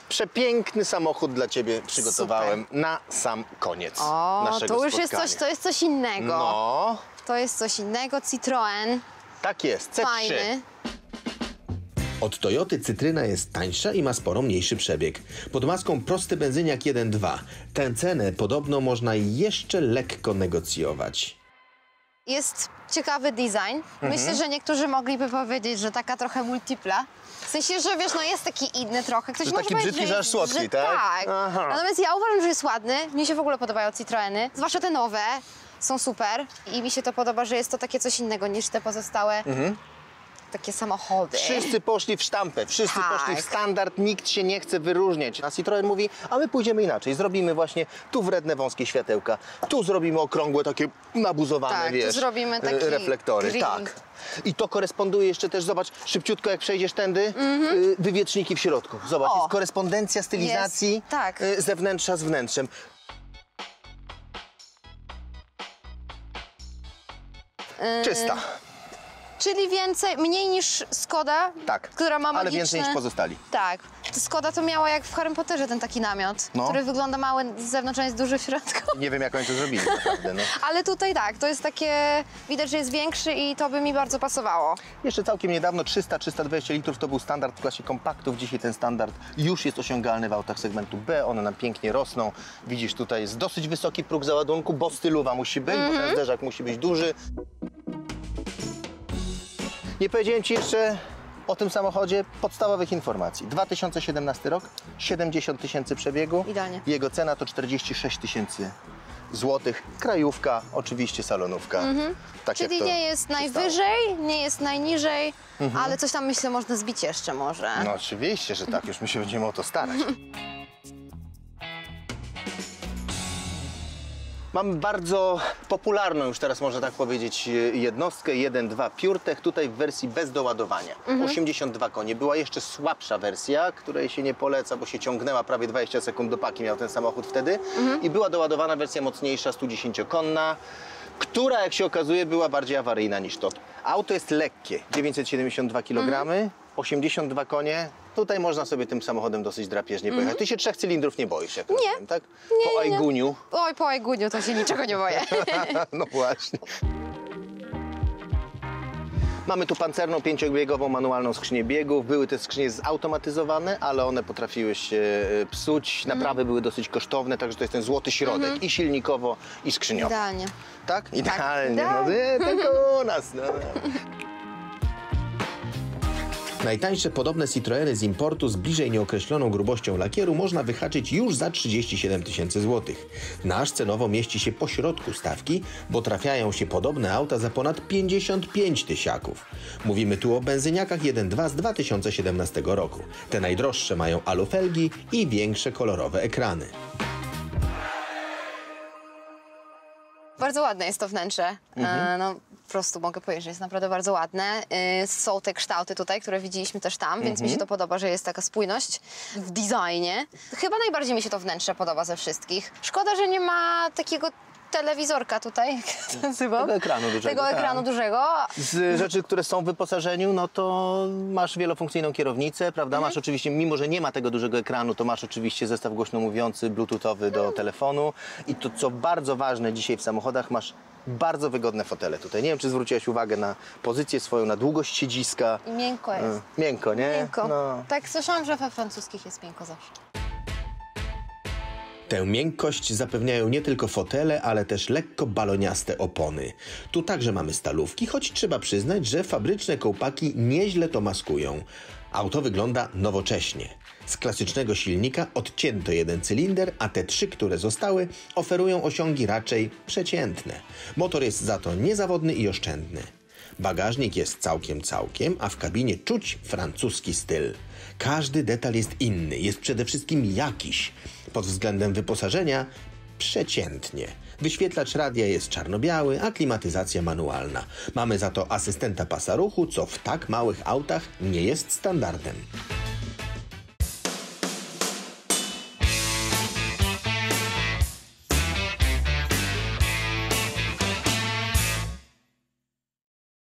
Przepiękny samochód dla ciebie przygotowałem na sam koniec naszego to już spotkania. jest coś, to jest coś innego. No. To jest coś innego. Citroen. Tak jest, C3. Fajny. Od Toyoty Cytryna jest tańsza i ma sporo mniejszy przebieg. Pod maską prosty benzyniak 1.2. Tę cenę podobno można jeszcze lekko negocjować. Jest ciekawy design. Myślę, że niektórzy mogliby powiedzieć, że taka trochę multipla. W sensie, że wiesz, no jest taki inny trochę. Ktoś Że może taki powiedzieć, brzydki, że aż słodki, że tak? Tak. Aha. Natomiast ja uważam, że jest ładny. Mnie się w ogóle podobają Citroeny. Zwłaszcza te nowe. Są super. I mi się to podoba, że jest to takie coś innego niż te pozostałe takie samochody. Wszyscy poszli w sztampę, wszyscy Tak. poszli w standard, nikt się nie chce wyróżniać. A Citroen mówi, a my pójdziemy inaczej. Zrobimy właśnie tu wredne wąskie światełka, tu zrobimy okrągłe, takie nabuzowane, Tak, tu wiesz, zrobimy taki reflektory. grill. Tak. I to koresponduje jeszcze też, zobacz, szybciutko jak przejdziesz tędy, wywietrzniki w środku. Zobacz, jest korespondencja stylizacji Jest, tak. zewnętrza z wnętrzem. Czysta. Czyli mniej niż Skoda, Tak, która ma ale magiczne... więcej niż pozostali. Tak. Skoda to miała jak w Harrym Potterze ten taki namiot, który wygląda mały z zewnątrz, a jest duży w środku. Nie wiem, jak oni to zrobili naprawdę, no. Ale tutaj tak, to jest takie... Widać, że jest większy i to by mi bardzo pasowało. Jeszcze całkiem niedawno 300-320 litrów to był standard w klasie kompaktów. Dzisiaj ten standard już jest osiągalny w autach segmentu B. One nam pięknie rosną. Widzisz, tutaj jest dosyć wysoki próg załadunku, bo stylowa musi być, bo ten zderzak musi być duży. Nie powiedziałem ci jeszcze o tym samochodzie podstawowych informacji. 2017 rok, 70 000 przebiegu. Idealnie. Jego cena to 46 000 złotych. Krajówka, oczywiście salonówka. Tak Czyli jak to nie jest się stało. najwyżej, nie jest najniżej, ale coś tam myślę można zbić jeszcze może. No oczywiście, że tak. Już my się będziemy o to starać. Mamy bardzo popularną już teraz, można tak powiedzieć, jednostkę 1.2 PureTech, tutaj w wersji bez doładowania. 82 konie. Była jeszcze słabsza wersja, której się nie poleca, bo się ciągnęła prawie 20 sekund do paki, miał ten samochód wtedy. I była doładowana wersja mocniejsza, 110-konna, która, jak się okazuje, była bardziej awaryjna niż to. Auto jest lekkie, 972 kg, 82 konie. Tutaj można sobie tym samochodem dosyć drapieżnie pojechać. Ty się 3 cylindrów nie boisz, jak rozumiem, tak? Po Aiguniu. Oj, po Aiguniu to się niczego nie boję. No właśnie. Mamy tu pancerną 5-biegową manualną skrzynię biegów. Były te skrzynie zautomatyzowane, ale one potrafiły się psuć. Naprawy były dosyć kosztowne, także to jest ten złoty środek i silnikowo, i skrzyniowo. Idealnie. Tak? Idealnie. Tak. No, nie, tylko u nas. No. Najtańsze podobne Citroeny z importu z bliżej nieokreśloną grubością lakieru można wyhaczyć już za 37 000 złotych. Nasz cenowo mieści się po środku stawki, bo trafiają się podobne auta za ponad 55 tysiaków. Mówimy tu o benzyniakach 1.2 z 2017 roku. Te najdroższe mają alufelgi i większe kolorowe ekrany. Bardzo ładne jest to wnętrze. No, po prostu mogę powiedzieć, że jest naprawdę bardzo ładne. Są te kształty tutaj, które widzieliśmy też tam, więc mi się to podoba, że jest taka spójność w designie. Chyba najbardziej mi się to wnętrze podoba ze wszystkich. Szkoda, że nie ma takiego telewizorka tutaj, jak to nazywam? Tego ekranu dużego. Tego ekranu dużego. Z rzeczy, które są w wyposażeniu, no to masz wielofunkcyjną kierownicę, prawda? Masz oczywiście, mimo że nie ma tego dużego ekranu, to masz oczywiście zestaw głośno mówiący, bluetoothowy do telefonu. I to, co bardzo ważne dzisiaj w samochodach, masz bardzo wygodne fotele tutaj. Nie wiem, czy zwróciłaś uwagę na pozycję swoją, na długość siedziska. I miękko jest. Miękko, nie? Miękko. No. Tak, słyszałam, że we francuskich jest miękko zawsze. Tę miękkość zapewniają nie tylko fotele, ale też lekko baloniaste opony. Tu także mamy stalówki, choć trzeba przyznać, że fabryczne kołpaki nieźle to maskują. Auto wygląda nowocześnie. Z klasycznego silnika odcięto jeden cylinder, a te 3, które zostały, oferują osiągi raczej przeciętne. Motor jest za to niezawodny i oszczędny. Bagażnik jest całkiem, a w kabinie czuć francuski styl. Każdy detal jest inny, jest przede wszystkim jakiś. Pod względem wyposażenia przeciętnie. Wyświetlacz radia jest czarno-biały, a klimatyzacja manualna. Mamy za to asystenta pasa ruchu, co w tak małych autach nie jest standardem.